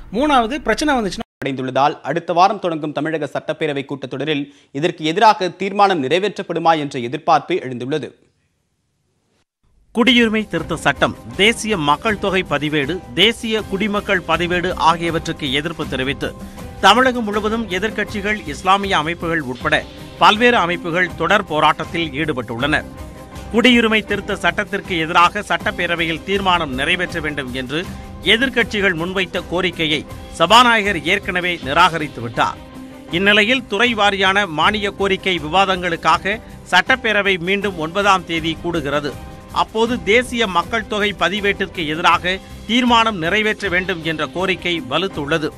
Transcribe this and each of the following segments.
மூணாவது பிரச்சனை வந்துச்சுன்னா அடைந்துள்ளதால் அடுத்த வாரம் தொடங்கும் தமிழக சட்டப்பேரவை கூட்டத்தொடரில் இதற்கு எதிராக தீர்மானம் நிறைவேற்றப்படுமா என்ற எதிர்பார்ப்பு எழுந்துள்ளது. குடியுரிமை திருத்த சட்டம், தேசிய மக்கள் தொகை பதிவேடு, தேசிய குடிமக்கள் பதிவேடு ஆகியவற்றுக்கு எதிர்ப்பு தெரிவித்து தமிழகம் முழுவதும் எதிர்க்கட்சிகள், இஸ்லாமிய அமைப்புகள் உட்பட பல்வேறு அமைப்புகள் தொடர் போராட்டத்தில் ஈடுபட்டுள்ளன. குடியுரிமை திருத்த சட்டத்திற்கு எதிராக சட்டப்பேரவையில் தீர்மானம் நிறைவேற்ற வேண்டும் என்று எதிர்க்கட்சிகள் முன்வைத்த கோரிக்கையை சபாநாயகர் ஏற்கனவே நிராகரித்துவிட்டார். இந்நிலையில் துறை வாரியான மானிய கோரிக்கை விவாதங்களுக்காக சட்டப்பேரவை மீண்டும் 9ஆம் தேதி கூடுகிறது. அப்போது தேசிய மக்கள் தொகை பதிவேட்டிற்கு எதிராக தீர்மானம் நிறைவேற்ற வேண்டும் என்ற கோரிக்கை வலுத்துள்ளது.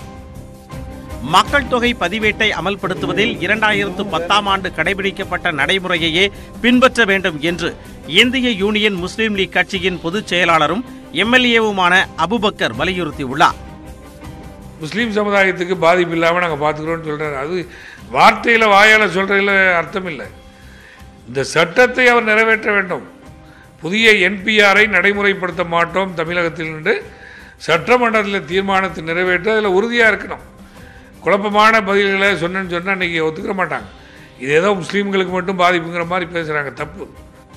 மக்கள் தொகை பதிவேட்டை அமல்படுத்துவதில் 2010ஆம் ஆண்டு கடைபிடிக்கப்பட்ட நடைமுறையையே பின்பற்ற வேண்டும் என்று இந்திய யூனியன் முஸ்லீம் லீக் கட்சியின் பொதுச் செயலாளரும் எம்எல்ஏவுமான அபுபக்கர் வலியுறுத்தியுள்ளார். முஸ்லீம் சமுதாயத்துக்கு பாதிப்பு இல்லாமல் நாங்கள் பார்த்துக்கிறோம்னு சொல்கிறார். அது வார்த்தையில் வாயால் சொல்கிறதுல அர்த்தம் இல்லை. இந்த சட்டத்தை அவர் நிறைவேற்ற வேண்டும். புதிய என்பிஆரை நடைமுறைப்படுத்த மாட்டோம் தமிழகத்தில் என்று சட்டமன்றத்தில் தீர்மானத்தை நிறைவேற்ற அதில் உறுதியாக இருக்கணும். குழப்பமான பதில்களை சொன்னேன்னு சொன்னால் இன்றைக்கி ஒத்துக்கிற மாட்டாங்க. இது ஏதோ முஸ்லீம்களுக்கு மட்டும் பாதிப்புங்கிற மாதிரி பேசுகிறாங்க. தப்பு.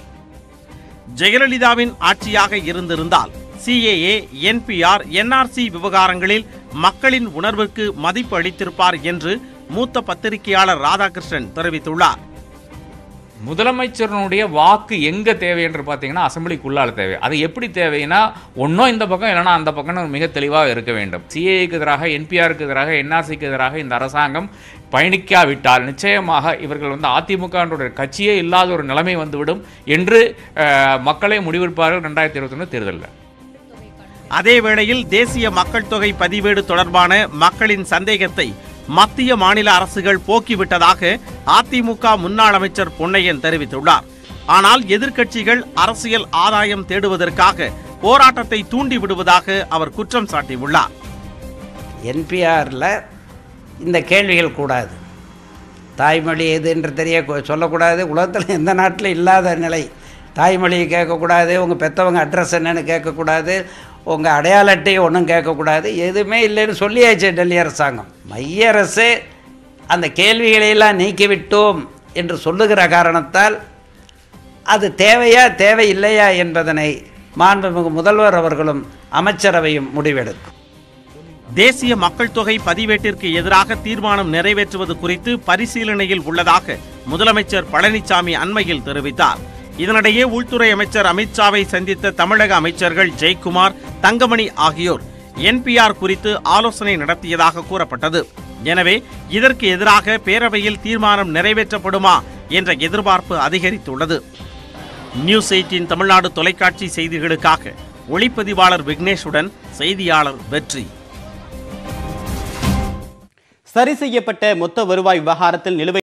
ஜெயலலிதாவின் ஆட்சியாக இருந்திருந்தால் சிஏஏ, என்பிஆர், என்ஆர்சி விவகாரங்களில் மக்களின் உணர்வுக்கு மதிப்பு அளித்திருப்பார் என்று மூத்த பத்திரிகையாளர் ராதாகிருஷ்ணன் தெரிவித்துள்ளார். முதலமைச்சருடைய வாக்கு எங்கே தேவை என்று பார்த்தீங்கன்னா அசம்பிளிக்குள்ளால் தேவை. அது எப்படி தேவைன்னா ஒன்றும் இந்த பக்கம் இல்லைனா அந்த பக்கம் மிக தெளிவாக இருக்க வேண்டும். சிஏக்கு எதிராக, என்பிஆருக்கு எதிராக, என்ஆர்சிக்கு எதிராக இந்த அரசாங்கம் பயணிக்காவிட்டால் நிச்சயமாக இவர்கள் அதிமுக கட்சியே இல்லாத ஒரு நிலைமை வந்துவிடும் என்று மக்களை முடிவெடுப்பார்கள் 2021 தேர்தலில். அதேவேளையில் தேசிய மக்கள் தொகை பதிவேடு தொடர்பான மக்களின் சந்தேகத்தை மத்திய மாநில அரசுகள் போக்கிவிட்டதாக அதிமுக முன்னாள் அமைச்சர் பொன்னையன் தெரிவித்துள்ளார். ஆனால் எதிர்க்கட்சிகள் அரசியல் ஆதாயம் தேடுவதற்காக போராட்டத்தை தூண்டி விடுவதாக அவர் குற்றம் சாட்டியுள்ளார். என்பிஆரில் இந்த கேள்விகள் கூடாது. தாய்மொழி எது என்று தெரிய சொல்லக்கூடாது. உலகத்தில் எந்த நாட்டில் இல்லாத நிலை. தாய்மொழியை கேட்கக்கூடாது, உங்கள் பெற்றவங்க அட்ரஸ் என்னன்னு கேட்கக்கூடாது, உங்கள் அடையாள அட்டையை ஒன்றும் கேட்கக்கூடாது. எதுவுமே இல்லைன்னு சொல்லியாச்சு டெல்லி அரசாங்கம். மைய அரசு அந்த கேள்விகளையெல்லாம் நீக்கிவிட்டோம் என்று சொல்லுகிற காரணத்தால் அது தேவையா தேவையில்லையா என்பதனை மாண்புமிகு முதல்வர் அவர்களும் அமைச்சரவையும் முடிவெடுக்கும். தேசிய மக்கள் தொகை பதிவேட்டிற்கு எதிராக தீர்மானம் நிறைவேற்றுவது குறித்து பரிசீலனையில் உள்ளதாக முதலமைச்சர் பழனிசாமி அண்மையில் தெரிவித்தார். இதனிடையே உள்துறை அமைச்சர் அமித்ஷாவை சந்தித்த தமிழக அமைச்சர்கள் ஜெயக்குமார், தங்கமணி ஆகியோர் என்பிஆர் குறித்து ஆலோசனை நடத்தியதாக கூறப்பட்டது. எனவே இதற்கு எதிராக பேரவையில் தீர்மானம் நிறைவேற்றப்படுமா என்ற எதிர்பார்ப்பு அதிகரித்துள்ளது. நியூஸ் 18 தமிழ்நாடு தொலைக்காட்சி செய்திகளுக்காக ஒளிப்பதிவாளர் விக்னேஷுடன் செய்தியாளர் வெற்றி. சரி செய்யப்பட்ட மொத்த வருவாய் விவகாரத்தில் நிலுவை